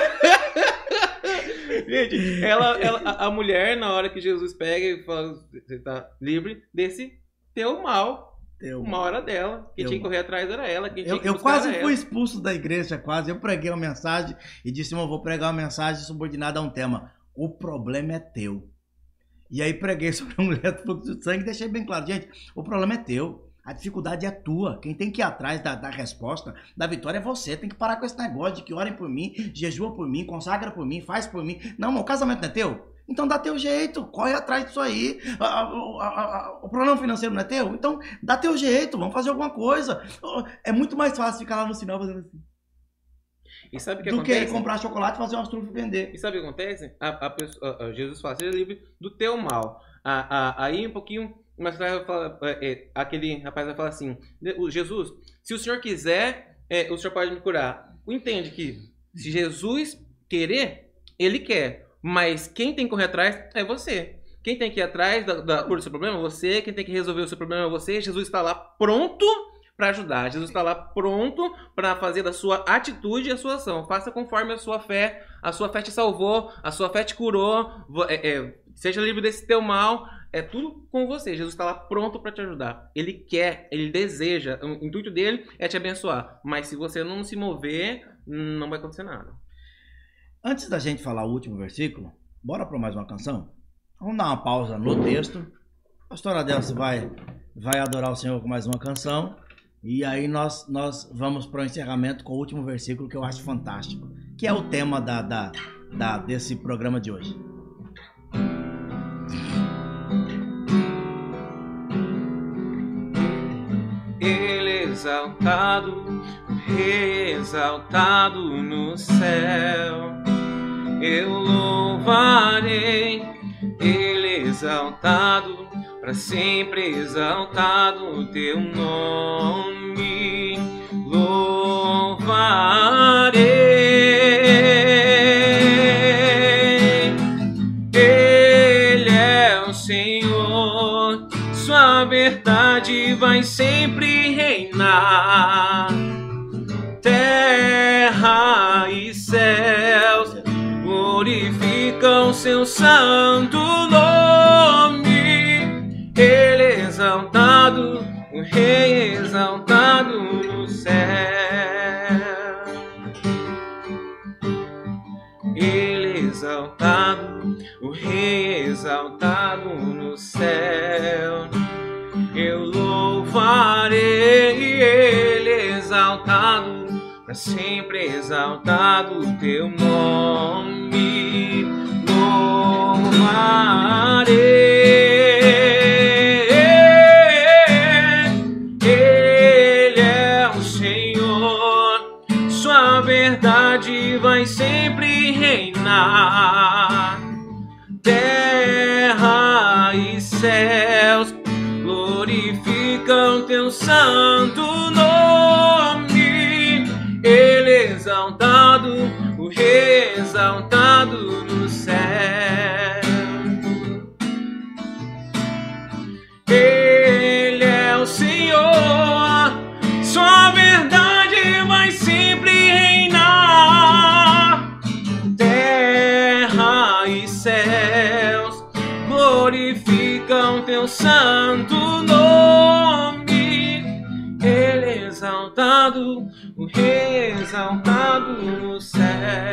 Gente, ela, ela, a, a mulher, na hora que Jesus pega e fala, você tá livre desse teu mal. Teu uma hora dela. Quem tinha que correr atrás era ela. Quem tinha eu que eu quase fui ela. expulso da igreja, quase. Eu preguei uma mensagem e disse, eu vou pregar uma mensagem subordinada a um tema. O problema é teu. E aí preguei sobre a mulher do fluxo de sangue e deixei bem claro, gente, o problema é teu, a dificuldade é tua, quem tem que ir atrás da, da resposta, da vitória é você, tem que parar com esse negócio de que orem por mim, jejua por mim, consagra por mim, faz por mim. Não, mas o casamento não é teu? Então dá teu jeito, corre atrás disso aí. A, a, a, a, o problema financeiro não é teu? Então dá teu jeito, vamos fazer alguma coisa. É muito mais fácil ficar lá no sinal fazendo assim. E sabe o que do acontece? que comprar chocolate e fazer umas trufas e vender. E sabe o que acontece? A, a pessoa, a, Jesus fala, seja livre do teu mal. A, a, aí um pouquinho, mais tarde fala, é, aquele rapaz vai falar assim, Jesus, se o senhor quiser, é, o senhor pode me curar. Entende que se Jesus querer, ele quer. Mas quem tem que correr atrás é você. Quem tem que ir atrás da, da cura do seu problema é você. Quem tem que resolver o seu problema é você. Jesus está lá pronto para ajudar. Jesus está lá pronto para fazer da sua atitude a sua ação. Faça conforme a sua fé. A sua fé te salvou, a sua fé te curou. É, é, seja livre desse teu mal. É tudo com você. Jesus está lá pronto para te ajudar. Ele quer, ele deseja. O intuito dele é te abençoar. Mas se você não se mover, não vai acontecer nada. Antes da gente falar o último versículo, bora para mais uma canção? Vamos dar uma pausa no texto. A pastora Adelce vai, vai adorar o Senhor com mais uma canção. E aí nós, nós vamos para o encerramento com o último versículo que eu acho fantástico, que é o tema da, da, da, desse programa de hoje. Ele exaltado, exaltado no céu, eu louvarei. Ele exaltado, para sempre exaltado o teu nome, louvarei. Ele é o Senhor, sua verdade vai sempre reinar. Terra e céus glorificam seu santo nome. Ele exaltado, o Rei exaltado no céu. Ele exaltado, o Rei exaltado no céu. Eu louvarei. Ele exaltado, para sempre exaltado o teu nome. Louvarei. Vai sempre reinar. Terra e céus glorificam teu santo nome. Ele exaltado, o Rei exaltado no céu. Ele é o Senhor, sua verdade vai sempre reinar. Terra e céus glorificam teu santo nome. Ele exaltado, o Rei exaltado no céu.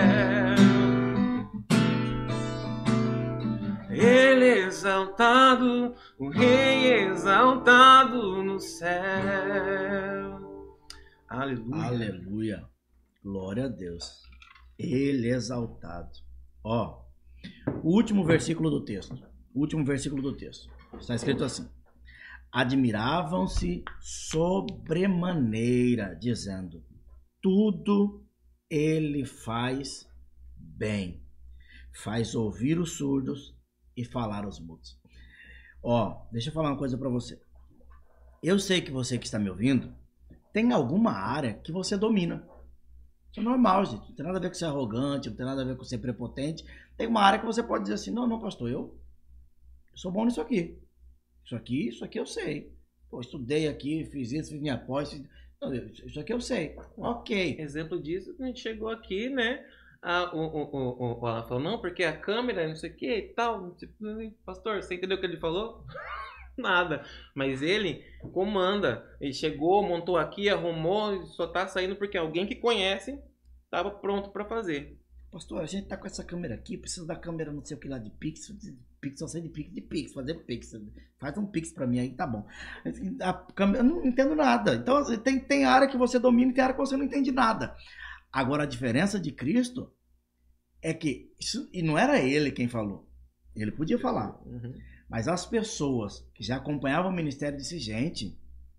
Ele exaltado, o Rei exaltado no céu. Aleluia. Aleluia. Glória a Deus. Ele exaltado. Ó, o último versículo do texto. O último versículo do texto. Está escrito assim: admiravam-se sobremaneira, dizendo: tudo ele faz bem. Faz ouvir os surdos e falar aos mudos. Ó, deixa eu falar uma coisa pra você. Eu sei que você que está me ouvindo tem alguma área que você domina. Isso é normal, gente. Não tem nada a ver com ser arrogante, não tem nada a ver com ser prepotente. Tem uma área que você pode dizer assim, não, não, pastor, eu, eu sou bom nisso aqui. Isso aqui, isso aqui eu sei. Pô, estudei aqui, fiz isso, fiz minha pós, fiz... Não, isso aqui eu sei. Ok. Exemplo disso, a gente chegou aqui, né? Ah, o, o, o, o Alan falou, não, porque a câmera, não sei o que e tal. Pastor, você entendeu o que ele falou? Nada. Mas ele comanda. Ele chegou, montou aqui, arrumou, só tá saindo porque alguém que conhece estava pronto para fazer. Pastor, a gente tá com essa câmera aqui, precisa da câmera não sei o que lá de Pix. Pix, só sei de Pix, de Pix, fazer Pix. Faz um Pix pra mim aí, tá bom. A câmera, eu não entendo nada. Então tem, tem área que você domina e tem área que você não entende nada. Agora a diferença de Cristo é que, isso, e não era ele quem falou. Ele podia falar. Uhum. Mas as pessoas que já acompanhavam o ministério disseram, gente,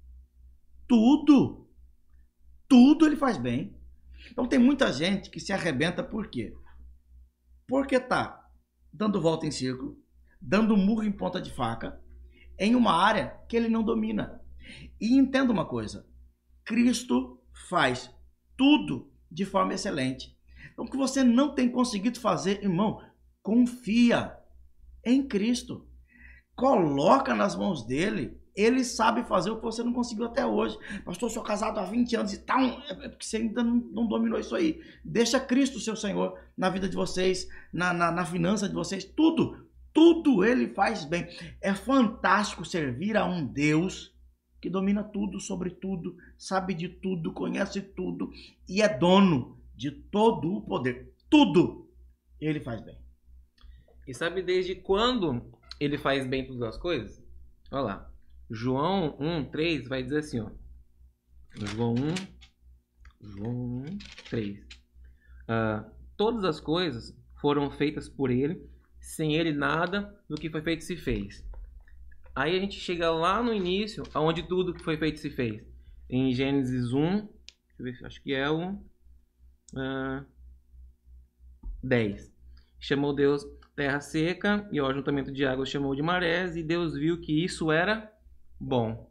tudo, tudo ele faz bem. Então tem muita gente que se arrebenta por quê? Porque tá dando volta em círculo, dando murro em ponta de faca, em uma área que ele não domina. E entenda uma coisa, Cristo faz tudo de forma excelente. Então o que você não tem conseguido fazer, irmão, confia em Cristo. Coloca nas mãos dele. Ele sabe fazer o que você não conseguiu até hoje. Pastor, eu sou casado há vinte anos e tal. É porque você ainda não, não dominou isso aí. Deixa Cristo, seu Senhor, na vida de vocês, na, na, na finança de vocês. Tudo, tudo ele faz bem. É fantástico servir a um Deus que domina tudo, sobre tudo, sabe de tudo, conhece tudo e é dono de todo o poder. Tudo ele faz bem. E sabe desde quando ele faz bem todas as coisas? Olha lá. João um, três vai dizer assim, ó. João um, João um, três. Uh, todas as coisas foram feitas por ele, sem ele nada do que foi feito se fez. Aí a gente chega lá no início, aonde tudo que foi feito se fez. Em Gênesis um, deixa eu ver, acho que é o uh, dez. Chamou Deus terra seca e o ajuntamento de águas chamou de marés, e Deus viu que isso era bom.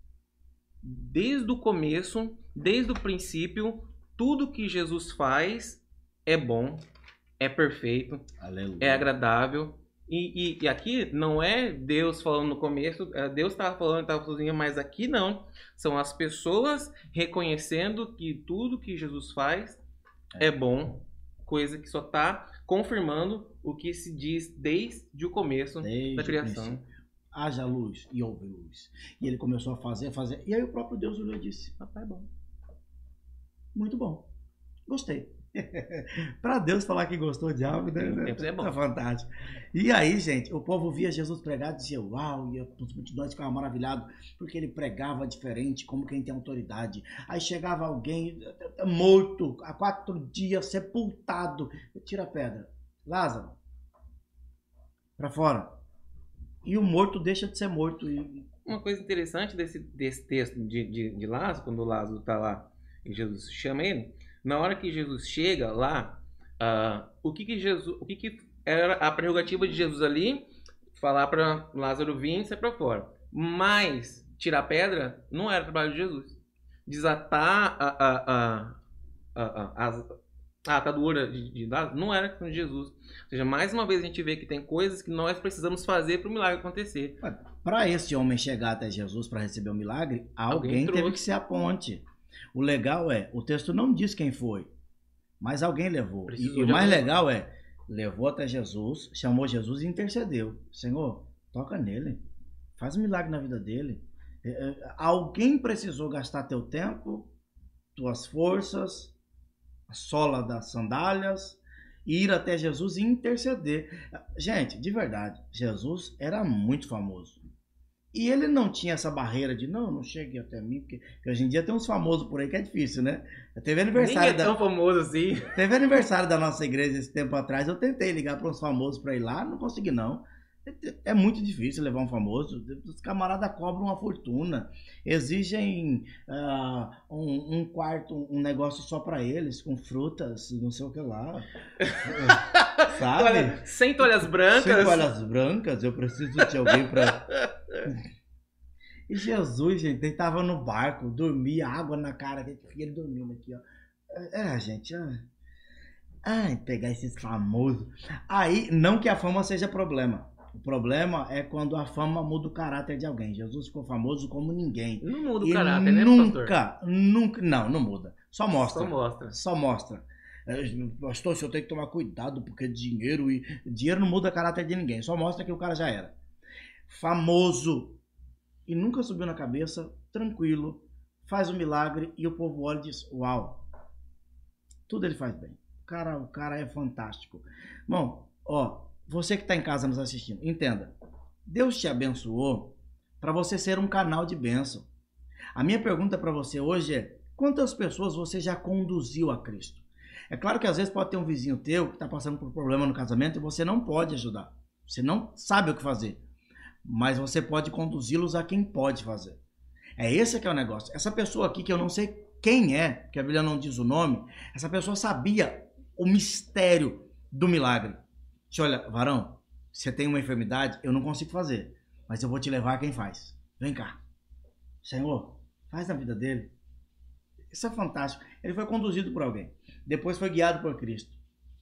Desde o começo, desde o princípio, tudo que Jesus faz é bom, é perfeito, Aleluia. É agradável. E, e, e aqui não é Deus falando no começo, Deus estava falando, estava sozinho, mas aqui não. São as pessoas reconhecendo que tudo que Jesus faz é bom, coisa que só está confirmando o que se diz desde o começo Desde da criação. Haja luz e houve luz. E ele começou a fazer, a fazer. E aí o próprio Deus olhou e disse, papai é bom. Muito bom. Gostei. Para Deus falar que gostou de algo, né? É bom. Tá fantástico. E aí, gente, o povo via Jesus pregar e dizia, uau, e as multidões ficavam maravilhados, porque ele pregava diferente, como quem tem autoridade. Aí chegava alguém morto, há quatro dias, sepultado. Tira a pedra. Lázaro, para fora. E o morto deixa de ser morto. E... Uma coisa interessante desse, desse texto de, de, de Lázaro, quando o Lázaro está lá e Jesus chama ele, na hora que Jesus chega lá, uh, o que que Jesus, o que que era a prerrogativa de Jesus ali? Falar para Lázaro vir e sair para fora. Mas tirar a pedra não era trabalho de Jesus. Desatar a, a, a, a, a, a, a atadura de, de Lázaro não era questão de Jesus. Ou seja, mais uma vez a gente vê que tem coisas que nós precisamos fazer para o milagre acontecer. Para esse homem chegar até Jesus para receber o milagre, alguém, alguém teve que ser a ponte. O legal é, o texto não diz quem foi, mas alguém levou. E, e o mais legal é, levou até Jesus, chamou Jesus e intercedeu. Senhor, toca nele, faz um milagre na vida dele. É, é, alguém precisou gastar teu tempo, tuas forças, a sola das sandálias, ir até Jesus e interceder. Gente, de verdade, Jesus era muito famoso. E ele não tinha essa barreira de, não, não chegue até mim, porque, porque hoje em dia tem uns famosos por aí que é difícil, né? Teve aniversário Nem é tão da... famoso assim. Teve aniversário da nossa igreja esse tempo atrás, eu tentei ligar para uns famosos para ir lá, não consegui não. É muito difícil levar um famoso. Os camaradas cobram uma fortuna, exigem uh, um, um quarto, um negócio só pra eles, com frutas, não sei o que lá. Sabe? Olha, sem toalhas brancas. Sem toalhas brancas, eu preciso de alguém pra... E Jesus, gente, ele tava no barco, dormia, água na cara, ele dormindo aqui, ó. É, gente, ó. Ai, pegar esses famosos. Aí, não que a fama seja problema. O problema é quando a fama muda o caráter de alguém. Jesus ficou famoso como ninguém. Não muda o e caráter, né, nunca, pastor? Nunca, não, não muda. Só mostra. Só mostra. Só mostra. Pastor, o senhor tem que tomar cuidado, porque dinheiro e... Dinheiro não muda o caráter de ninguém. Só mostra que o cara já era. Famoso. E nunca subiu na cabeça, tranquilo, faz um milagre e o povo olha e diz, uau. Tudo ele faz bem. O cara, o cara é fantástico. Bom, ó... Você que está em casa nos assistindo, entenda. Deus te abençoou para você ser um canal de bênção. A minha pergunta para você hoje é, quantas pessoas você já conduziu a Cristo? É claro que às vezes pode ter um vizinho teu que está passando por problema no casamento e você não pode ajudar. Você não sabe o que fazer. Mas você pode conduzi-los a quem pode fazer. É esse que é o negócio. Essa pessoa aqui, que eu não sei quem é, porque a Bíblia não diz o nome, essa pessoa sabia o mistério do milagre. Olha, varão, você tem uma enfermidade, eu não consigo fazer, mas eu vou te levar a quem faz. Vem cá. Senhor, faz na vida dele. Isso é fantástico. Ele foi conduzido por alguém. Depois foi guiado por Cristo.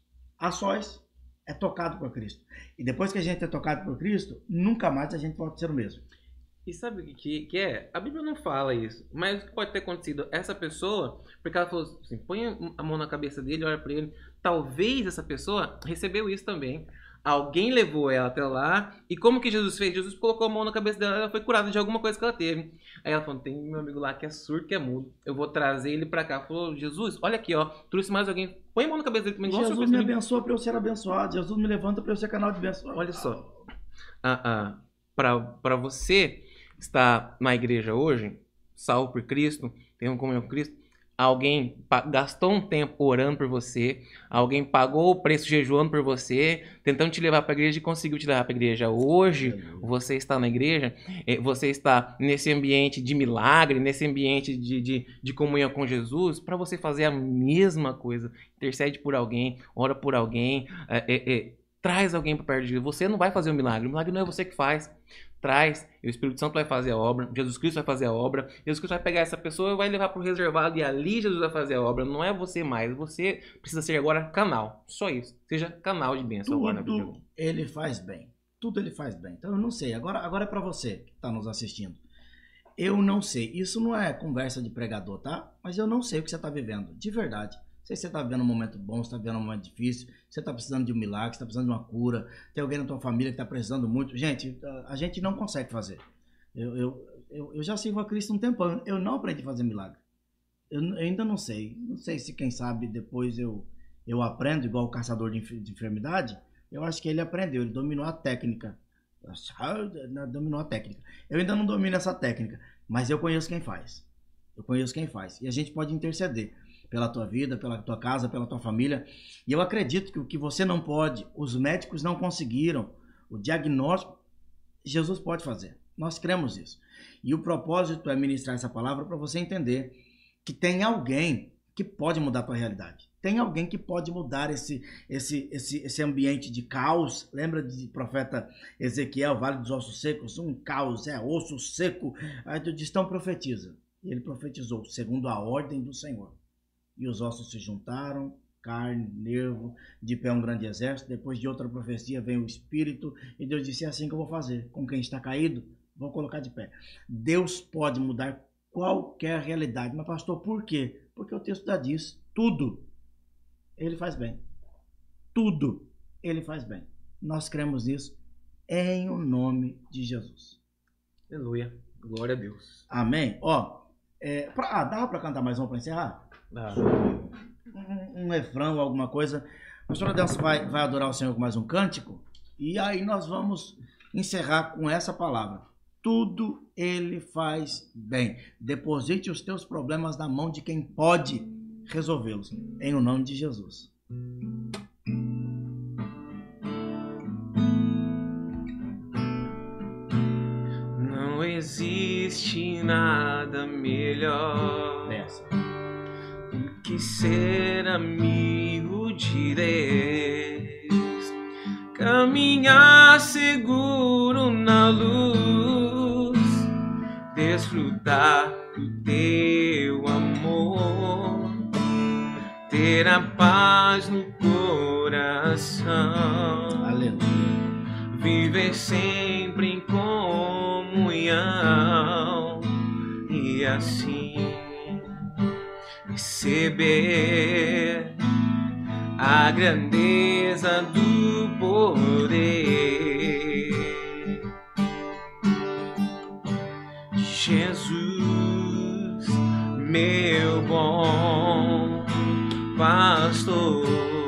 A sós é tocado por Cristo. E depois que a gente é tocado por Cristo, nunca mais a gente pode ser o mesmo. E sabe o que, que é? A Bíblia não fala isso. Mas o que pode ter acontecido? Essa pessoa, porque ela falou assim, põe a mão na cabeça dele, olha para ele. Talvez essa pessoa recebeu isso também. Alguém levou ela até lá. E como que Jesus fez? Jesus colocou a mão na cabeça dela, ela foi curada de alguma coisa que ela teve. Aí ela falou, tem meu amigo lá que é surdo, que é mudo. Eu vou trazer ele para cá. Falou, Jesus, olha aqui, ó. Trouxe mais alguém. Põe a mão na cabeça dele também. Jesus me abençoa para eu ser abençoado. Jesus me levanta para eu ser canal de bênção. Olha só. Ah, ah, para você está na igreja hoje, salvo por Cristo, tem um comunhão com Cristo, alguém gastou um tempo orando por você, alguém pagou o preço jejuando por você, tentando te levar para a igreja e conseguiu te levar para a igreja. Hoje, você está na igreja, você está nesse ambiente de milagre, nesse ambiente de, de, de comunhão com Jesus, para você fazer a mesma coisa. Intercede por alguém, ora por alguém, é, é, é, traz alguém para perto de Jesus. Você não vai fazer o milagre, o milagre não é você que faz. Traz, e o Espírito Santo vai fazer a obra, Jesus Cristo vai fazer a obra, Jesus Cristo vai pegar essa pessoa e vai levar para o reservado e ali Jesus vai fazer a obra. Não é você mais, você precisa ser agora canal, só isso. Seja canal de bênção agora na vida. Tudo ele faz bem, tudo ele faz bem. Então eu não sei, agora, agora é para você que está nos assistindo. Eu não sei, isso não é conversa de pregador, tá? Mas eu não sei o que você está vivendo, de verdade. Não sei se você está vivendo um momento bom, se está vivendo um momento difícil, se você está precisando de um milagre, se está precisando de uma cura, tem alguém na tua família que está precisando muito. Gente, a gente não consegue fazer. Eu, eu, eu, eu já sirvo a Cristo um tempão, eu não aprendi a fazer milagre. Eu, eu ainda não sei. Não sei se, quem sabe, depois eu, eu aprendo, igual o caçador de, de enfermidade. Eu acho que ele aprendeu, ele dominou a técnica. Dominou a técnica. Eu ainda não domino essa técnica, mas eu conheço quem faz. Eu conheço quem faz. E a gente pode interceder pela tua vida, pela tua casa, pela tua família. E eu acredito que o que você não pode, os médicos não conseguiram, o diagnóstico, Jesus pode fazer. Nós cremos isso. E o propósito é ministrar essa palavra para você entender que tem alguém que pode mudar a tua realidade. Tem alguém que pode mudar esse, esse, esse, esse ambiente de caos. Lembra de profeta Ezequiel, Vale dos Ossos Secos? Um caos, é osso seco. Aí tu diz, então profetiza. E ele profetizou, segundo a ordem do Senhor. E os ossos se juntaram, carne, nervo, de pé um grande exército. Depois de outra profecia vem o Espírito. E Deus disse, é assim que eu vou fazer. Com quem está caído, vou colocar de pé. Deus pode mudar qualquer realidade. Mas pastor, por quê? Porque o texto já diz, tudo ele faz bem. Tudo ele faz bem. Nós cremos nisso em o nome de Jesus. Aleluia. Glória a Deus. Amém. Ó, é, pra, ah, dava para cantar mais um para encerrar? Dá. Um, um refrão, alguma coisa. A pastora Delcio vai, vai adorar o Senhor com mais um cântico. E aí nós vamos encerrar com essa palavra. Tudo ele faz bem. Deposite os teus problemas na mão de quem pode resolvê-los. Em o nome de Jesus. existe nada melhor Peça. que ser amigo de Deus, caminhar seguro na luz, desfrutar do teu amor, ter a paz no coração, Aleluia. viver sempre em comunhão e assim receber a grandeza do poder de Jesus, meu bom pastor.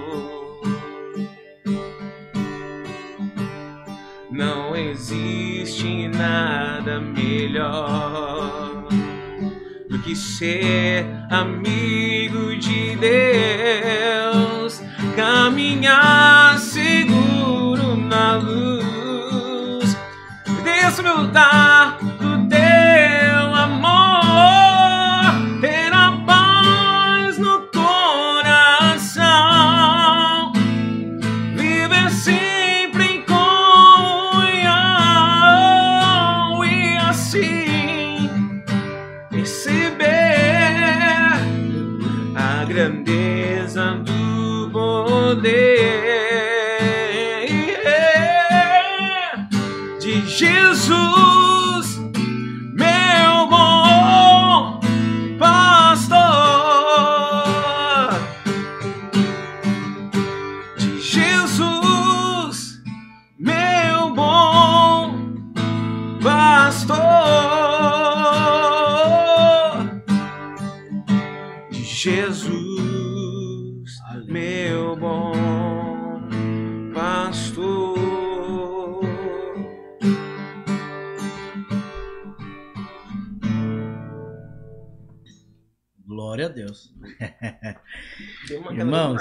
Não existe nada melhor do que ser amigo de Deus, caminhar seguro na luz, desfrutar do teu amor, ter a paz no coração, viver sempre em comunhão e assim receber a grandeza do poder de Jesus, meu bom pastor, de Jesus, meu bom pastor, de Jesus, meu bom pastor. Glória a Deus. Deu uma Irmãos,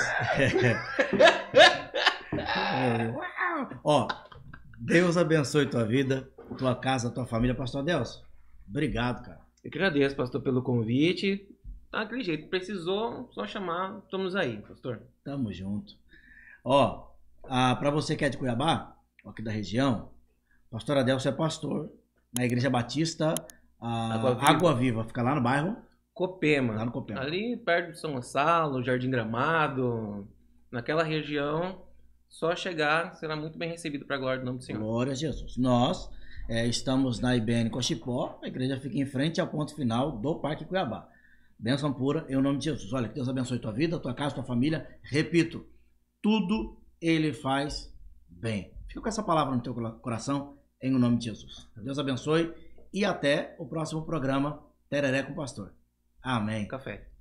ó, Deus abençoe tua vida, tua casa, tua família. Pastor Adelson, obrigado, cara. Eu que agradeço, pastor, pelo convite. Daquele jeito, precisou, só chamar, estamos aí, pastor. Tamo junto. Ó, ah, para você que é de Cuiabá, aqui da região, pastor Adelson é pastor na Igreja Batista ah, Água Viva. Água Viva, fica lá no bairro, Copema. lá no Copema. Ali perto de São Gonçalo, Jardim Gramado, naquela região, só chegar, será muito bem recebido para a glória do nome do Senhor. Glória a Jesus. Nós é, estamos na I B N Cochipó, a igreja fica em frente ao ponto final do Parque Cuiabá. Bênção pura em nome de Jesus. Olha, que Deus abençoe tua vida, tua casa, tua família. Repito, tudo Ele faz bem. Fica com essa palavra no teu coração, em nome de Jesus. Deus abençoe e até o próximo programa Tereré com o Pastor. Amém. Café.